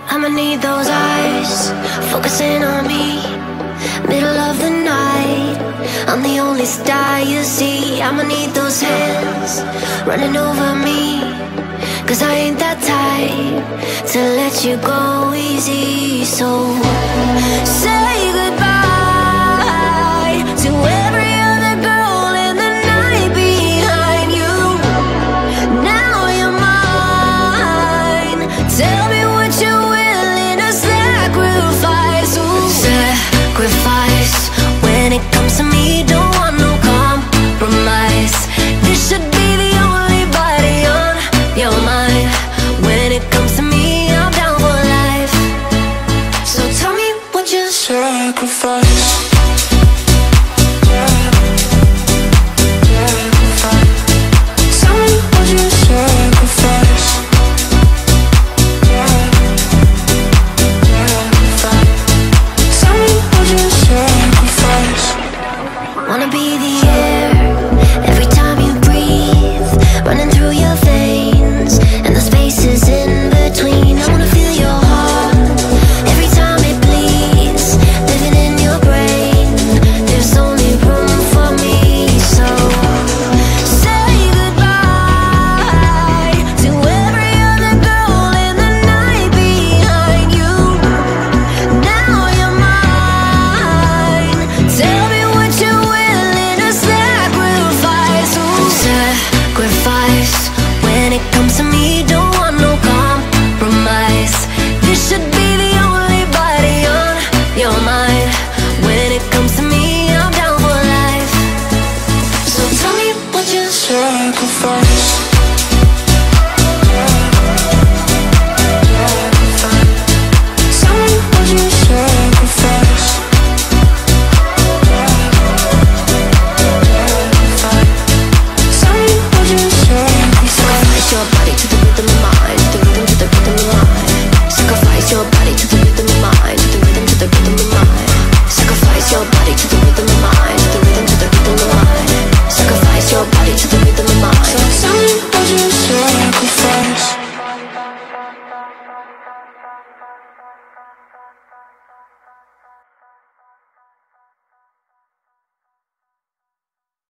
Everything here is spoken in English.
I'ma need those eyes focusing on me. Middle of the night, I'm the only star you see. I'ma need those hands running over me, 'cause I ain't that type to let you go easy. So say goodbye to every